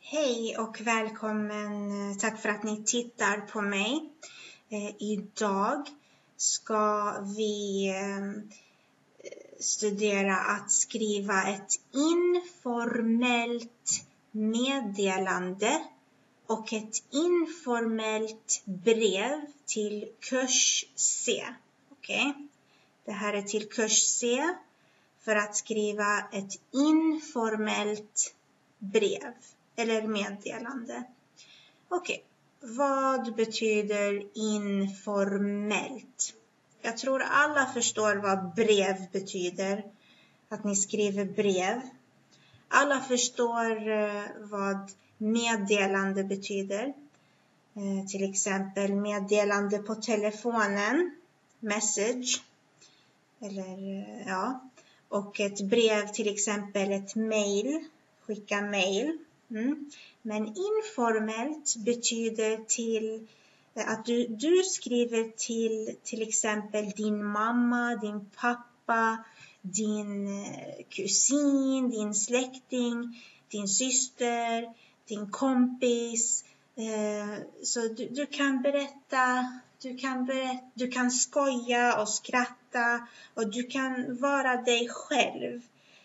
Hej och välkommen. Tack för att ni tittar på mig. Idag ska vi studera att skriva ett informellt meddelande och ett informellt brev till kurs C. Okej? Det här är till kurs C för att skriva ett informellt brev eller meddelande. Okej, vad betyder informellt? Jag tror alla förstår vad brev betyder. Att ni skriver brev. Alla förstår vad meddelande betyder. Till exempel meddelande på telefonen. Message. Och ett brev, till exempel ett mail. Skicka mail. Men informellt betyder till att du skriver till exempel din mamma, din pappa, din kusin, din släkting, din syster, din kompis. Så du kan berätta, du kan skoja och skratta och du kan vara dig själv.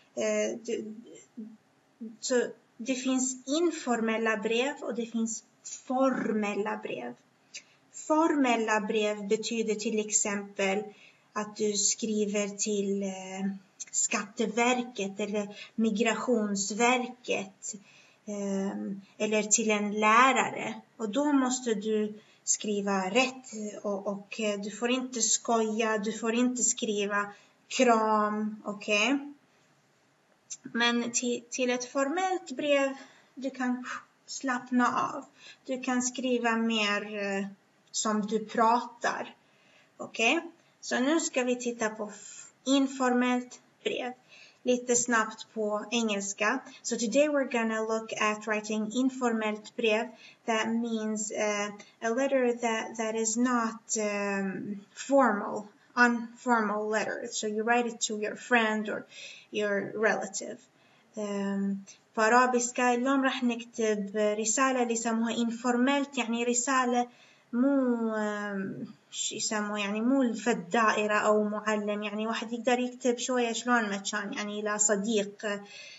Så det finns informella brev och det finns formella brev. Formella brev betyder till exempel att du skriver till Skatteverket eller Migrationsverket eller till en lärare. Och då måste du skriva rätt och du får inte skoja, du får inte skriva kram, okej? Men till ett formellt brev, du kan slappna av. Du kan skriva mer som du pratar. Okej? Så nu ska vi titta på informellt brev. Lite snabbt på engelska. So today we're gonna look at writing informellt brev. That means a letter that is not formal. Unformal letter. So you write it to your friend or your relative. på arabiska اليوم راح نكتب رسالة اللي يسموها informellt يعني رسالة مو شو يسموه يعني مو في الدائرة أو معلم يعني واحد يقدر يكتب شوية شلون ما كان يعني إلى صديق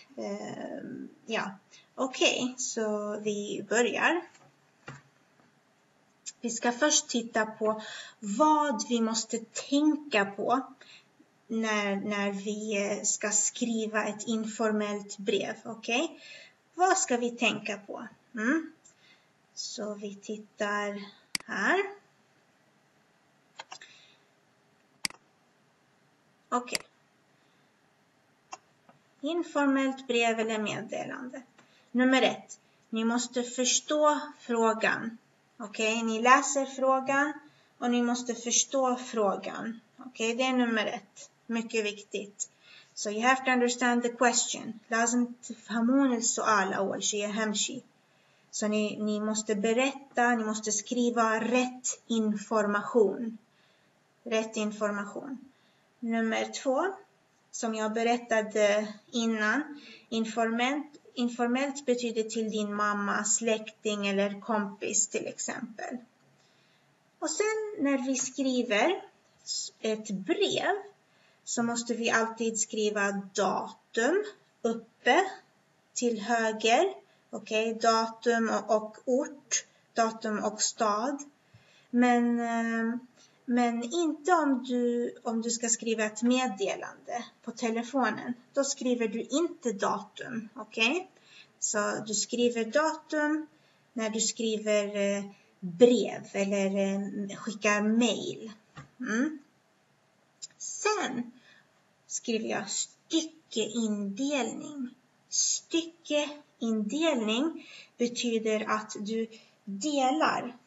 Okej, så vi börjar. Vi ska först titta på vad vi måste tänka på när vi ska skriva ett informellt brev. Okej? Vad ska vi tänka på? Så vi tittar här. Okej. Informellt brev eller meddelande. Nummer 1. Ni måste förstå frågan. Okej, ni läser frågan och ni måste förstå frågan. Okej, det är nummer 1. Mycket viktigt. So you have to understand the question. لازم تفهمون السؤال أول شيء أهم شيء. Så ni måste berätta, ni måste skriva rätt information. Rätt information. Nummer 2, som jag berättade innan, informellt betyder till din mamma, släkting eller kompis till exempel. Och sen när vi skriver ett brev så måste vi alltid skriva datum uppe till höger. Okej, datum och ort, datum och stad. Men inte om du ska skriva ett meddelande på telefonen. Då skriver du inte datum, okej? Så du skriver datum när du skriver brev eller skickar mail. Sen skriver jag styckeindelning. Styckeindelning betyder att du delar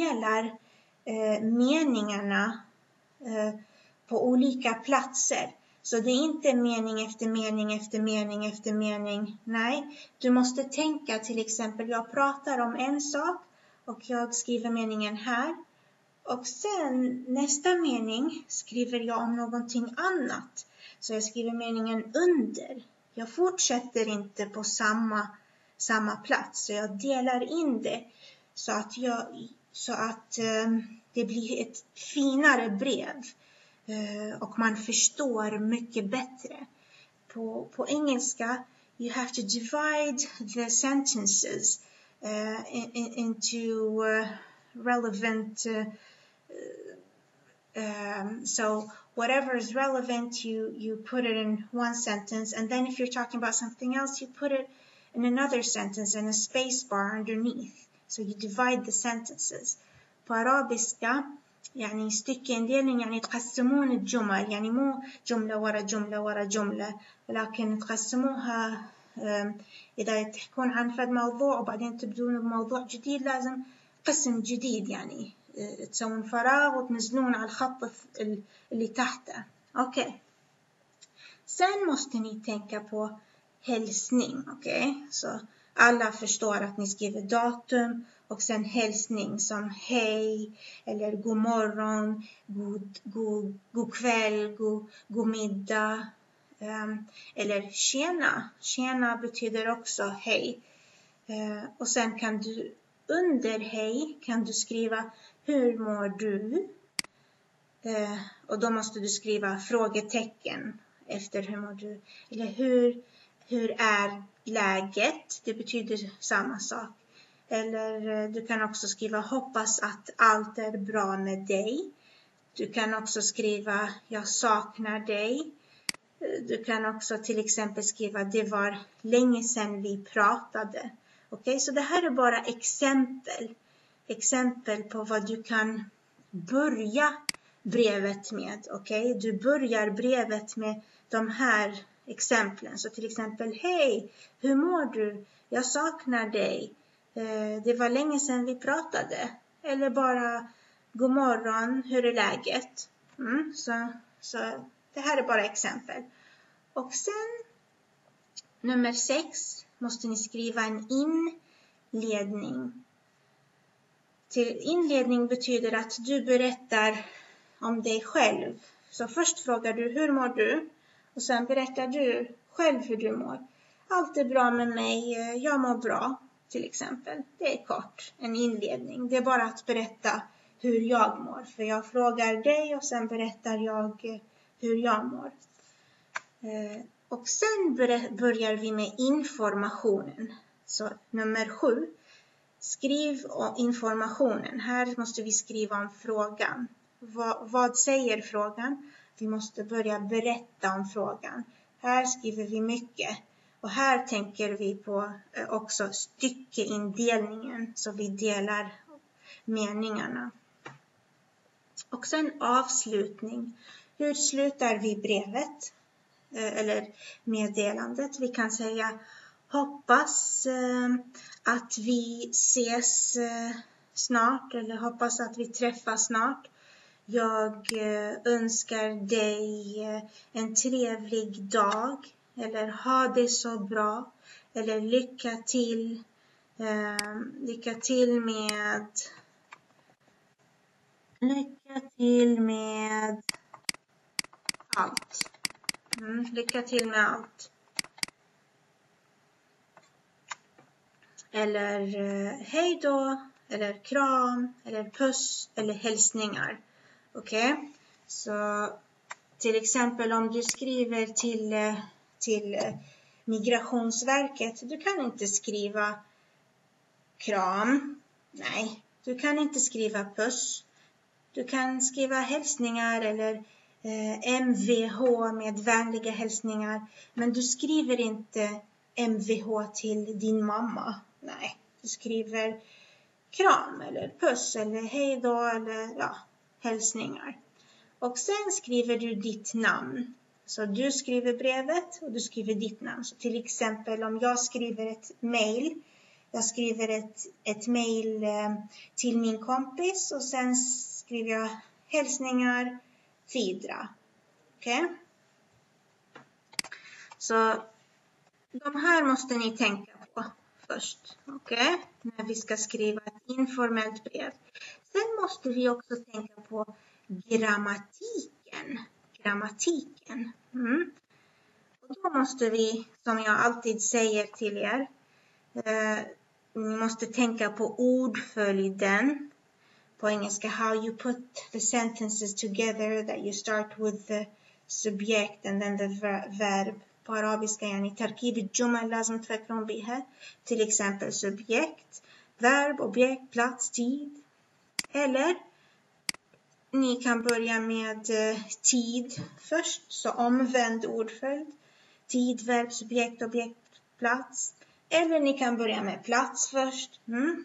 meningarna på olika platser. Så det är inte mening efter mening efter mening efter mening. Nej, du måste tänka till exempel, jag pratar om en sak och jag skriver meningen här. Och sen nästa mening skriver jag om någonting annat. Så jag skriver meningen under. Jag fortsätter inte på samma samma plats. Så jag delar in det så att det blir ett finare brev. Och man förstår mycket bättre. På engelska, you have to divide the sentences into relevant. So whatever is relevant, you put it in one sentence, and then if you're talking about something else, you put it in another sentence and a space bar underneath. So you divide the sentences. På arabiska يعني styckeindelning يعني تقسمون الجمل يعني مو جملة ورا جملة ورا جملة ولكن تقسموها إذا تحكون عن فد موضوع وبعدين تبدون بموضوع جديد لازم قسم جديد يعني تسوون فراغ وتنزلون على الخط اللي تحته. Okej. Sen måste ni tänka på hälsning, okej? Så alla förstår att ni skriver datum och sen hälsning som hej eller god morgon, god kväll, god middag eller tjena. Tjena betyder också hej. Och sen kan du under hej kan du skriva hur mår du? Och då måste du skriva frågetecken efter hur mår du? Eller hur är läget? Det betyder samma sak. Eller du kan också skriva hoppas att allt är bra med dig. Du kan också skriva jag saknar dig. Du kan också till exempel skriva det var länge sedan vi pratade. Okej, så det här är bara exempel på vad du kan börja brevet med. Okej, du börjar brevet med de här exemplen. Så till exempel hej, hur mår du? Jag saknar dig. Det var länge sedan vi pratade. Eller bara god morgon, hur är läget? Så det här är bara exempel. Och sen nummer 6 måste ni skriva en inledning. Till inledning betyder att du berättar om dig själv. Så först frågar du hur mår du? Och sen berättar du själv hur du mår. Allt är bra med mig, jag mår bra till exempel. Det är kort, en inledning. Det är bara att berätta hur jag mår. För jag frågar dig och sen berättar jag hur jag mår. Och sen börjar vi med informationen. Så nummer 7. Skriv informationen. Här måste vi skriva om frågan. Vad säger frågan? Vi måste börja berätta om frågan. Här skriver vi mycket. Och här tänker vi på också styckeindelningen. Så vi delar meningarna. Och sen avslutning. Hur slutar vi brevet? Eller meddelandet. Vi kan säga hoppas att vi ses snart. Eller hoppas att vi träffas snart. Jag önskar dig en trevlig dag. Eller ha det så bra. Eller lycka till med allt. Lycka till med allt. Eller hej då. Eller kram. Eller puss. Eller hälsningar. Okej. Så till exempel om du skriver till Migrationsverket. Du kan inte skriva kram. Nej. Du kan inte skriva puss. Du kan skriva hälsningar eller MVH med vänliga hälsningar. Men du skriver inte MVH till din mamma. Nej, du skriver kram eller puss eller hej då eller hälsningar. Och sen skriver du ditt namn. Så du skriver brevet och du skriver ditt namn. Så till exempel om jag skriver ett mail. Jag skriver ett mail till min kompis och sen skriver jag hälsningar vidare. Okej? Så de här måste ni tänka på först. Okej? När vi ska skriva ett informellt brev. Sen måste vi också tänka på grammatiken. Och då måste vi, som jag alltid säger till er, Ni måste tänka på ordföljden. På engelska, how you put the sentences together, that you start with the subject and then the verb. På arabiska يعني تركيب الجمل لازم تفكرون بيها. Till exempel subjekt, verb, objekt, plats, tid. Eller ni kan börja med tid först, så omvänd ordföljd. Tid, verb, subjekt, objekt, plats. Eller ni kan börja med plats först.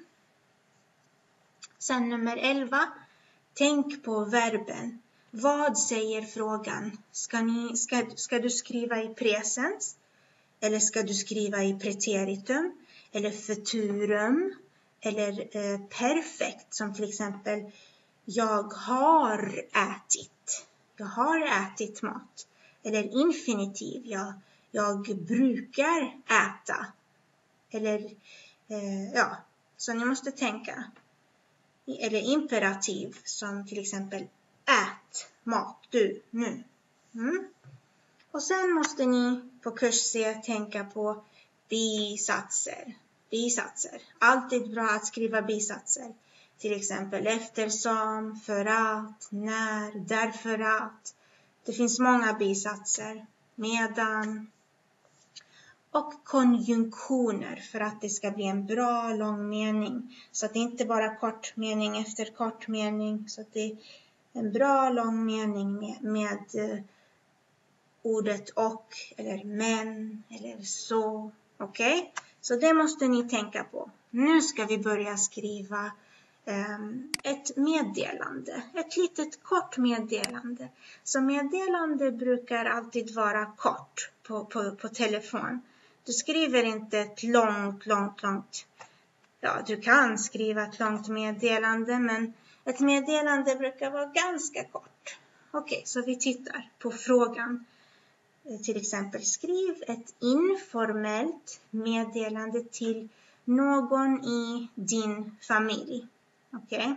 Sen nummer 11. Tänk på verben. Vad säger frågan? Ska du skriva i presens? Eller ska du skriva i preteritum? Eller futurum? Eller perfekt, som till exempel jag har ätit. Jag har ätit mat. Eller infinitiv. Jag brukar äta. Eller så ni måste tänka. Eller imperativ, som till exempel ät mat du nu. Och sen måste ni på kurs C tänka på bisatser. Bisatser. Alltid bra att skriva bisatser. Till exempel eftersom, för att, när, därför att. Det finns många bisatser. Medan. Och konjunktioner för att det ska bli en bra lång mening. Så att det inte bara kort mening efter kort mening. Så att det är en bra lång mening med ordet och, eller men, eller så. Okej? Så det måste ni tänka på. Nu ska vi börja skriva ett meddelande. Ett litet kort meddelande. Så meddelande brukar alltid vara kort på telefon. Du skriver inte ett långt. Ja, du kan skriva ett långt meddelande, men ett meddelande brukar vara ganska kort. Okej, så vi tittar på frågan. Till exempel, skriv ett informellt meddelande till någon i din familj. Okej.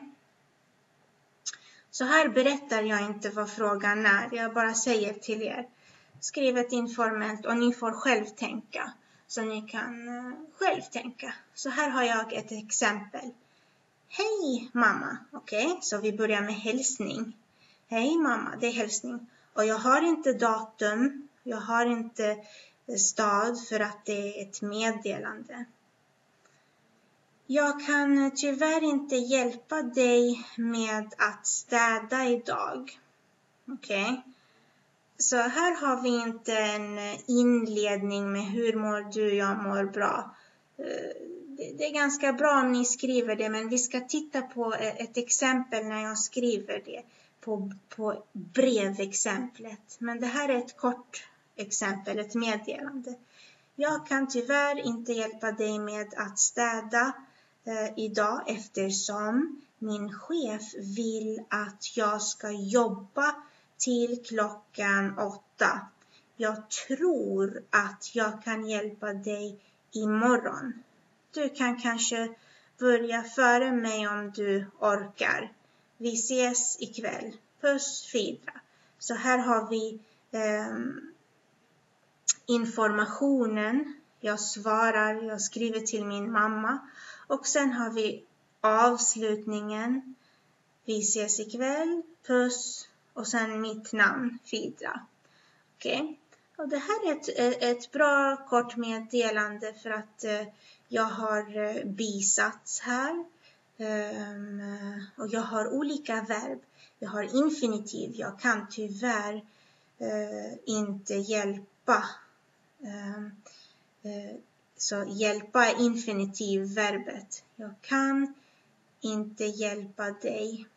Så här berättar jag inte vad frågan är. Jag bara säger till er. Skriv ett informellt och ni får själv tänka. Så ni kan själv tänka. Så här har jag ett exempel. Hej mamma. Okej, så vi börjar med hälsning. Hej mamma, det är hälsning. Och jag har inte datum. Jag har inte stad för att det är ett meddelande. Jag kan tyvärr inte hjälpa dig med att städa idag. Okej. Så här har vi inte en inledning med hur mår du, jag mår bra. Det är ganska bra om ni skriver det, men vi ska titta på ett exempel när jag skriver det. På brevexemplet. Men det här är ett kort exempel, ett meddelande. Jag kan tyvärr inte hjälpa dig med att städa idag eftersom min chef vill att jag ska jobba till klockan 8. Jag tror att jag kan hjälpa dig imorgon. Du kan kanske börja före mig om du orkar. Vi ses ikväll. Puss, Fidra. Så här har vi informationen. Jag svarar, jag skriver till min mamma. Och sen har vi avslutningen. Vi ses ikväll. Puss. Och sen mitt namn, Fidra. Okej. Och det här är ett bra kort meddelande för att jag har bisats här. Och jag har olika verb. Jag har infinitiv. Jag kan tyvärr inte hjälpa. Så hjälpa är infinitivverbet. Jag kan inte hjälpa dig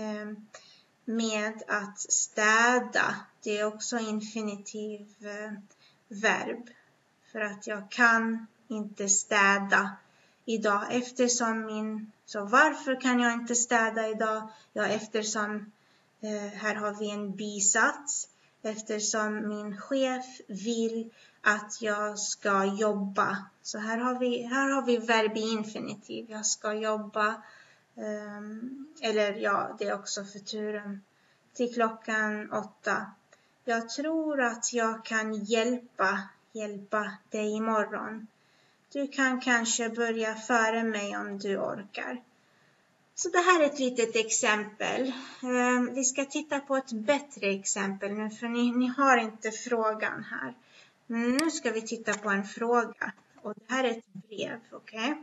med att städa. Det är också infinitivverb. För att jag kan inte städa idag eftersom så varför kan jag inte städa idag? Ja, eftersom här har vi en bisats. Eftersom min chef vill att jag ska jobba. Så här har vi verb i infinitiv. Jag ska jobba. Eller ja, det är också futurum. Till klockan 8. Jag tror att jag kan hjälpa dig imorgon. Du kan kanske börja före mig om du orkar. Så det här är ett litet exempel. Vi ska titta på ett bättre exempel nu, för ni har inte frågan här. Nu ska vi titta på en fråga. Och det här är ett brev, okej?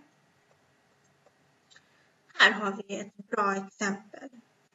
Här har vi ett bra exempel.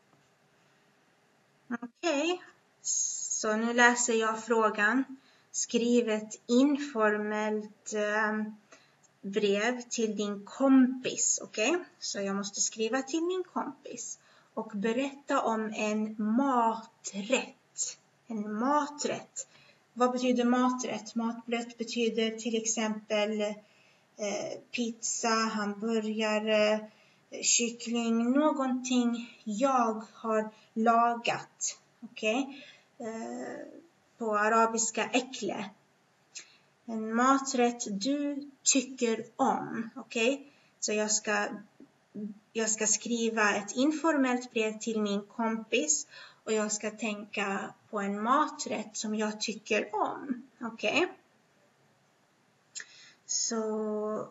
Okej, så nu läser jag frågan. Skriv ett informellt brev till din kompis, okej? Så jag måste skriva till min kompis och berätta om en maträtt. En maträtt. Vad betyder maträtt? Maträtt betyder till exempel pizza, hamburgare, kyckling, någonting jag har lagat, okej? På arabiska äckle. En maträtt du tycker om, okej? Så jag ska skriva ett informellt brev till min kompis och jag ska tänka på en maträtt som jag tycker om, okej? Så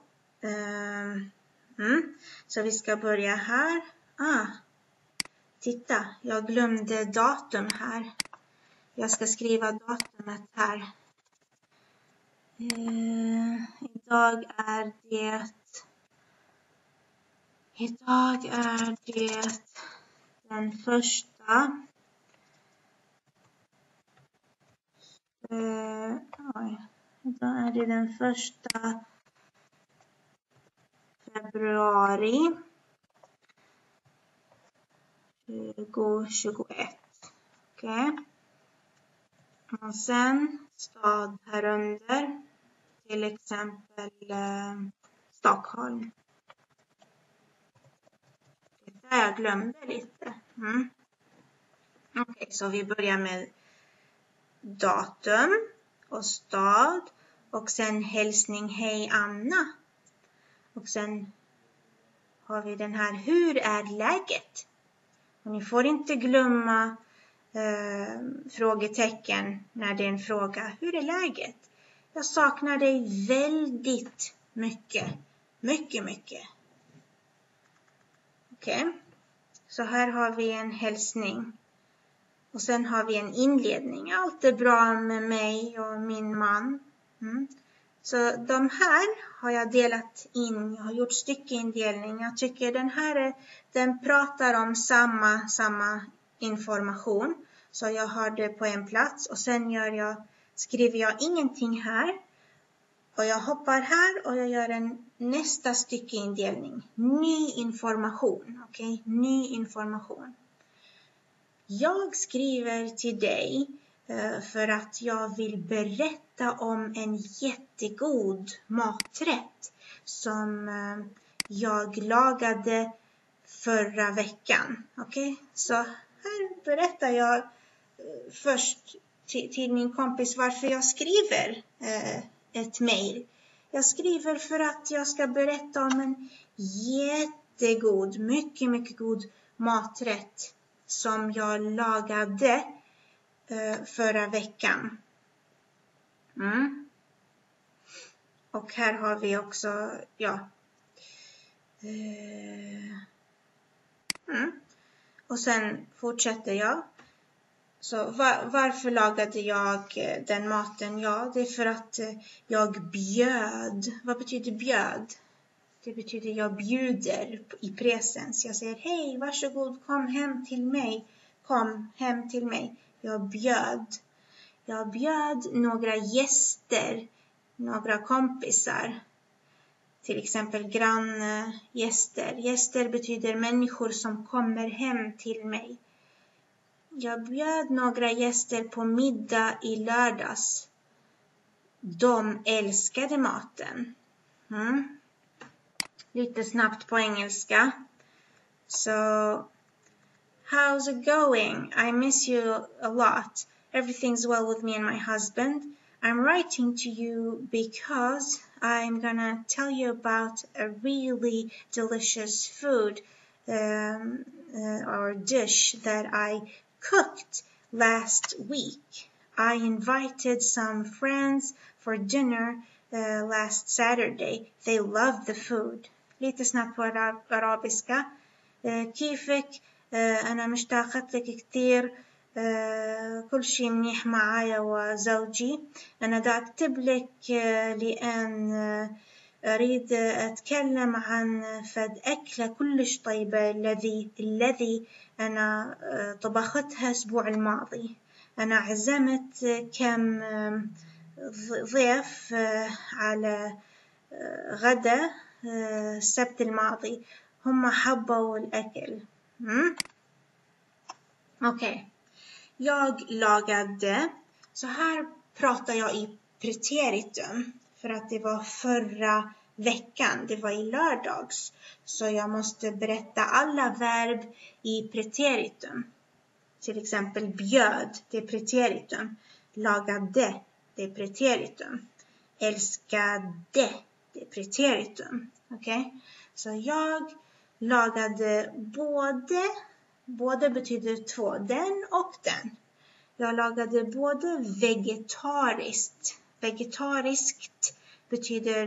så vi ska börja här. Titta, jag glömde datum här. Jag ska skriva datumet här. Idag är det den första. Idag är det den 1 februari 2021. Okej. Och sen stad här under. Till exempel Stockholm. Det där jag glömde lite. Okej, så vi börjar med datum och stad. Och sen hälsning, hej Anna. Och sen har vi den här, hur är läget? Och ni får inte glömma frågetecken när det är en fråga. Hur är läget? Jag saknar dig väldigt mycket. Mycket. Okej. Så här har vi en hälsning. Och sen har vi en inledning. Allt är bra med mig och min man. Så de här har jag delat in. Jag har gjort styckeindelning. Jag tycker den pratar om samma information. Så jag har det på en plats. Och sen skriver jag ingenting här. Och jag hoppar här och jag gör en nästa styckeindelning. Ny information. Okej? Ny information. Jag skriver till dig för att jag vill berätta om en jättegod maträtt som jag lagade förra veckan. Okej? Så här berättar jag först till min kompis varför jag skriver ett mejl. Jag skriver för att jag ska berätta om en jättegod, mycket god maträtt som jag lagade förra veckan. Och här har vi också, Och sen fortsätter jag. Så varför lagade jag den maten? Ja, det är för att jag bjöd. Vad betyder bjöd? Det betyder jag bjuder i presens. Jag säger hej, varsågod, kom hem till mig. Kom hem till mig. Jag bjöd några gäster, några kompisar. Till exempel granngäster. Gäster betyder människor som kommer hem till mig. Jag bjöd några gäster på middag i lördags. De älskade maten. Lite snabbt på engelska. So, how's it going? I miss you a lot. Everything's well with me and my husband. I'm writing to you because I'm gonna tell you about a really delicious food or dish that I cooked last week. I invited some friends for dinner last Saturday. They love the food. Lite snabbt på arabiska. كيفك؟ أنا مشتاقة لك كتير. كل شيء منيح معايا وزوجي. أنا دا أكتب لك لأن أريد أتكلم عن فد أكلة كلش طيبة الذي أنا طبختها الأسبوع الماضي. أنا عزمت كم ضيف على غدا السبت الماضي. هم حبوا الأكل. Okej. Jag lagade. Så här pratar jag i preteritum. För att det var förra veckan. Det var i lördags. Så jag måste berätta alla verb i preteritum. Till exempel bjöd, det är preteritum. Lagade, det är preteritum. Älskade, det är preteritum. Okej? Så jag lagade både betyder två, den och den. Jag lagade både vegetariskt. Vegetariskt betyder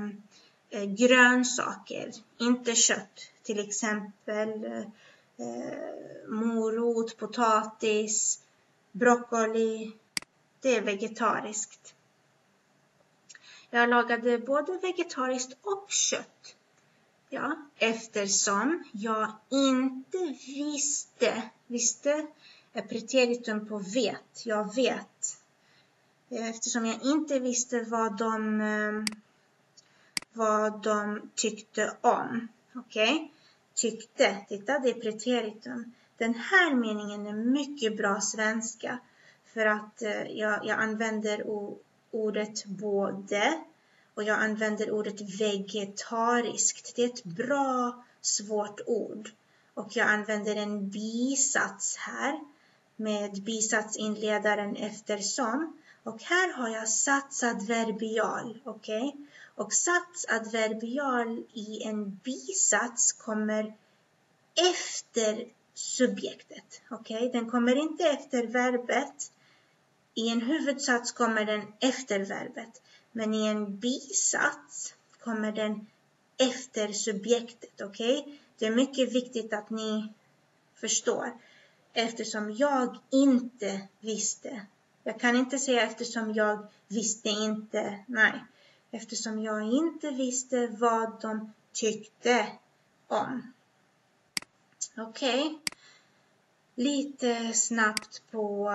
grönsaker, inte kött. Till exempel morot, potatis, broccoli. Det är vegetariskt. Jag lagade både vegetariskt och kött. Ja, eftersom jag inte visste är preteritum på vet. Jag vet. Eftersom jag inte visste vad de tyckte om. Okej? Tyckte. Titta, det är preteritum. Den här meningen är mycket bra svenska. För att jag använder ordet både. Och jag använder ordet vegetariskt. Det är ett bra svårt ord. Och jag använder en bisats här. Med bisatsinledaren eftersom. Och här har jag satsadverbial. Okej? Och satsadverbial i en bisats kommer efter subjektet. Okej? Den kommer inte efter verbet. I en huvudsats kommer den efter verbet. Men i en bisats kommer den efter subjektet. Okej? Det är mycket viktigt att ni förstår. Eftersom jag inte visste. Jag kan inte säga eftersom jag visste inte. Nej. Eftersom jag inte visste vad de tyckte om. Okej. Lite snabbt på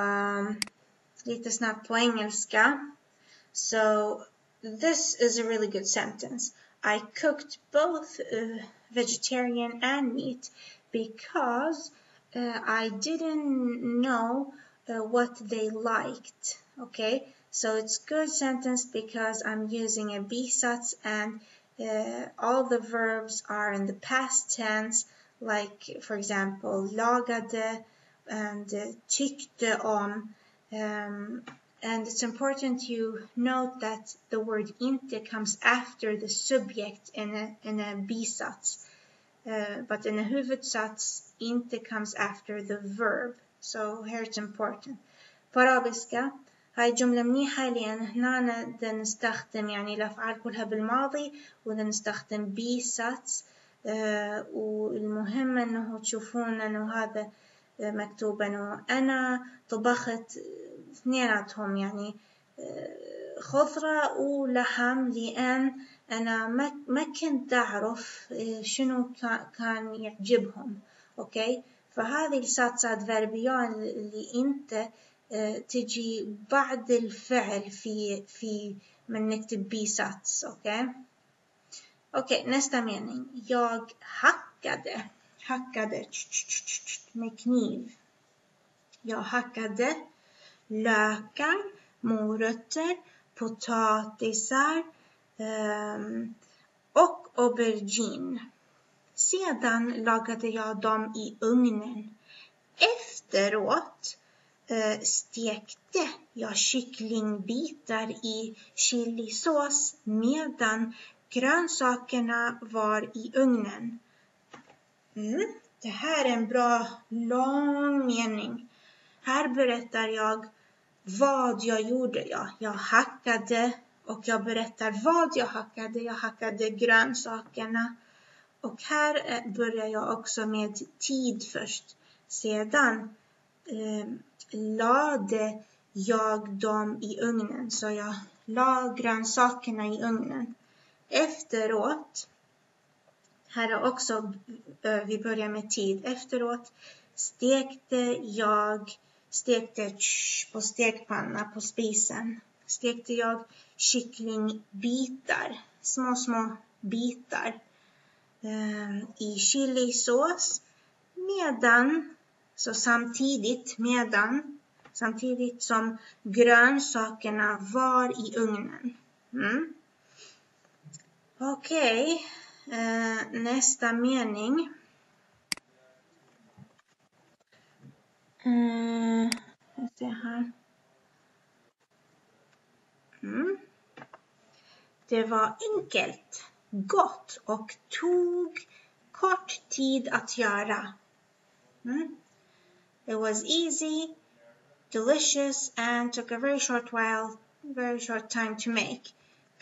engelska. So this is a really good sentence. I cooked both vegetarian and meat because I didn't know what they liked. Okay, so it's good sentence because I'm using a bisats and all the verbs are in the past tense. Like, for example, lagade and tyckte om. And it's important you note that the word inte comes after the subject in a bisats. But in a huvudsats, inte comes after the verb. So here it's important. på arabiska هاي جملة منيحة لأن هنا بدنا نستخدم يعني الأفعال كلها بالماضي وبدنا نستخدم بيساتس والمهم أنه تشوفون أنه هذا مكتوب أنه أنا طبخت اثنيناتهم يعني خضرة ولحم لأن أنا ما كنت أعرف شنو كان يعجبهم أوكي فهذه الساتسات فيربيان اللي أنت تجي بعد الفعل في من نكتب بيساتس okej, nästa mening. Jag hackade med kniv. Jag hackade lökar, morötter, potatisar och aubergine. Sedan lagade jag dem i ugnen. Efteråt stekte jag kycklingbitar i chilisås medan grönsakerna var i ugnen. Det här är en bra lång mening. Här berättar jag vad jag gjorde. Jag hackade Och jag berättar vad jag hackade. Jag hackade grönsakerna. Och här börjar jag också med tid först. Sedan lade jag dem i ugnen. Så jag la grönsakerna i ugnen. Efteråt, här är också, vi börjar med tid. Efteråt stekte på stekpanna på spisen. Stekte jag kycklingbitar, små bitar i chilisås samtidigt som grönsakerna var i ugnen. Okej, nästa mening. Jag ser här. Det var enkelt, gott och tog kort tid att göra. It was easy, delicious and took a very short time to make.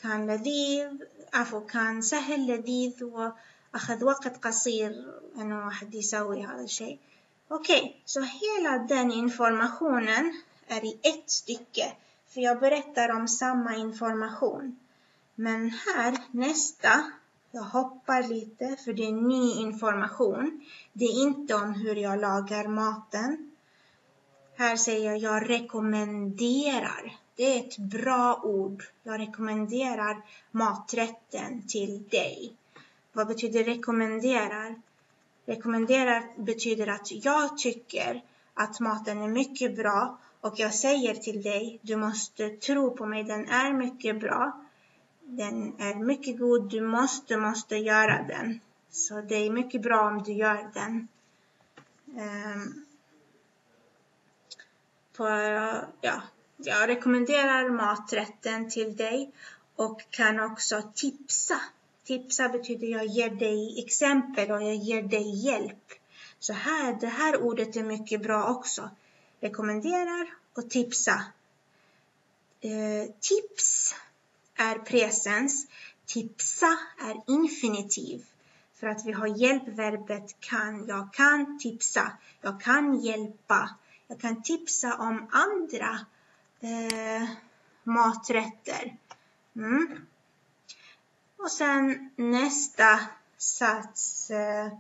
كان سهل لذيذ وأخذ وقت قصير إنه واحد يسوي هذا الشيء. Okej, så hela den informationen är i ett stycke. För jag berättar om samma information. Men här, nästa, jag hoppar lite för det är ny information. Det är inte om hur jag lagar maten. Här säger jag rekommenderar. Det är ett bra ord. Jag rekommenderar maträtten till dig. Vad betyder rekommenderar? Rekommenderar betyder att jag tycker att maten är mycket bra. Och jag säger till dig, du måste tro på mig, den är mycket bra. Den är mycket god, du måste göra den. Så det är mycket bra om du gör den. Jag rekommenderar maträtten till dig och kan också tipsa. Tipsa betyder jag ger dig exempel och jag ger dig hjälp. Så det här ordet är mycket bra också. Rekommenderar och tipsa. Tips är presens. Tipsa är infinitiv. För att vi har hjälpverbet kan. Jag kan tipsa. Jag kan hjälpa. Jag kan tipsa om andra maträtter. Och sen nästa sats.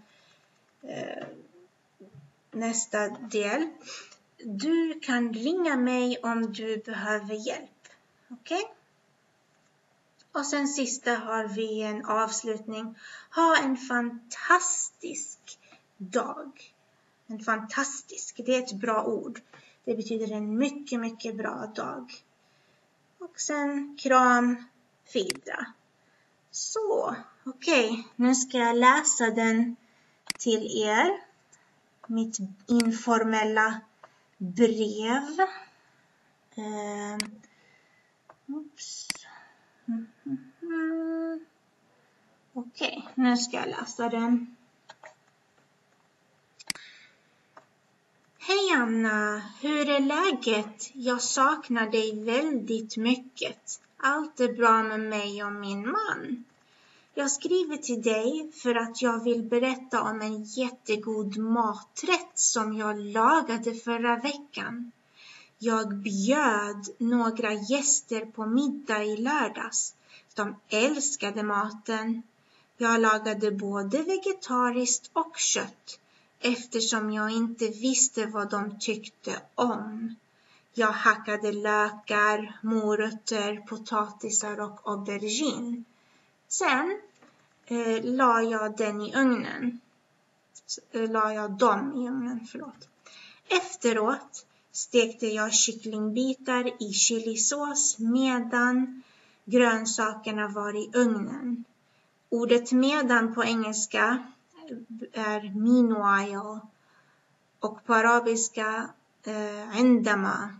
Nästa del. Du kan ringa mig om du behöver hjälp. Okej? Och sen sista har vi en avslutning. Ha en fantastisk dag. En fantastisk, det är ett bra ord. Det betyder en mycket, mycket bra dag. Och sen kram, fidra. Så, okej. Nu ska jag läsa den till er. Mitt informella brev. Okej, nu ska jag läsa den. Hej Anna, hur är läget? Jag saknar dig väldigt mycket. Allt är bra med mig och min man. Jag skriver till dig för att jag vill berätta om en jättegod maträtt som jag lagade förra veckan. Jag bjöd några gäster på middag i lördags. De älskade maten. Jag lagade både vegetariskt och kött eftersom jag inte visste vad de tyckte om. Jag hackade lökar, morötter, potatisar och aubergine. Sen la jag dem i ugnen. Efteråt stekte jag kycklingbitar i chilisås medan grönsakerna var i ugnen. Ordet medan på engelska är meanwhile och på arabiska عندما.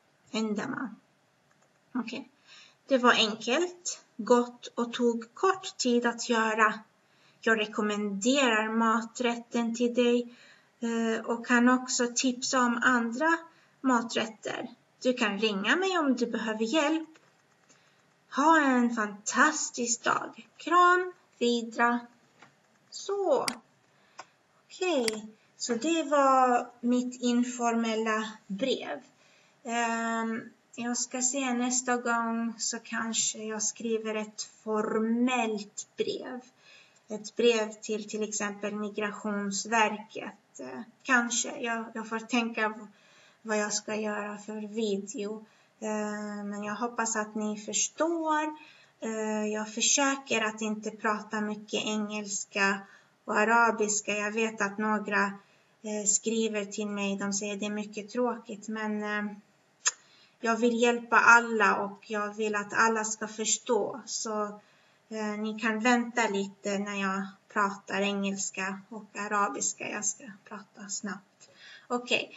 Okej. Det var enkelt, gott och tog kort tid att göra. Jag rekommenderar maträtten till dig och kan också tipsa om andra maträtter. Du kan ringa mig om du behöver hjälp. Ha en fantastisk dag. Kram, vidare. Så. Okej. Så det var mitt informella brev. Jag ska se nästa gång så kanske jag skriver ett formellt brev. Ett brev till exempel Migrationsverket. Kanske. Jag får tänka vad jag ska göra för video. Men jag hoppas att ni förstår. Jag försöker att inte prata mycket engelska och arabiska. Jag vet att några skriver till mig. De säger det är mycket tråkigt. Men jag vill hjälpa alla och jag vill att alla ska förstå. Så ni kan vänta lite när jag pratar engelska och arabiska. Jag ska prata snabbt. Okej.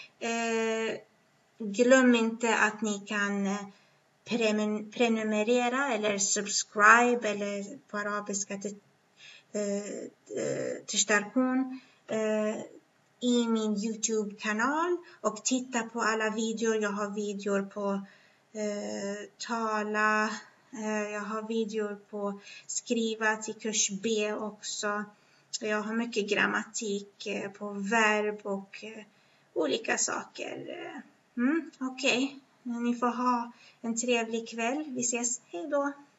Glöm inte att ni kan prenumerera eller subscribe eller på arabiska تشتركون i min YouTube-kanal och titta på alla videor. Jag har videor på tala. Jag har videor på skriva till kurs B också. Jag har mycket grammatik på verb och olika saker. Okej. Ni får ha en trevlig kväll. Vi ses. Hej då.